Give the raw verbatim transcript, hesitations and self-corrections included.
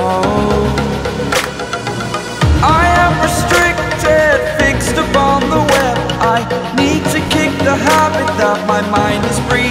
I am restricted, fixed upon the web. I need to kick the habit that my mind is breathing.